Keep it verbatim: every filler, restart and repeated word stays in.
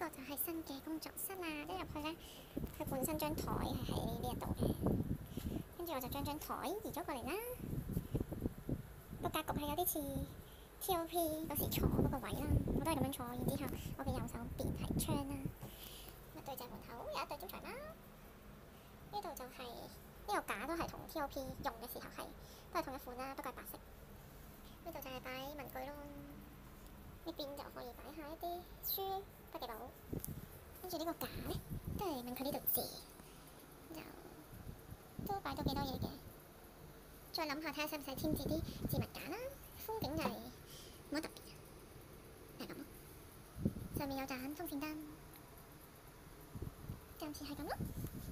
個就係新嘅工作室啦，一入去咧，佢本身張台係喺呢一度嘅，跟住我就將張台移咗過嚟啦。個格局係有啲似 T O P 嗰時坐嗰個位啦，我都係咁樣坐。然之後我嘅右手邊係窗啦，咁啊對正門口有一對招財貓。呢度就係、是、呢、這個架都係同 T O P 用嘅時候係都係同一款啦，不過係白色。呢度就係擺文具咯，呢邊就可以擺下一啲書、筆記簿。跟住呢個架咧，都係問佢呢度借，就都擺到幾多嘢嘅。再諗下睇下使唔使添置啲置物架啦。風景就係冇乜特別，係咁咯。上面有盞風扇燈，暫時係咁咯。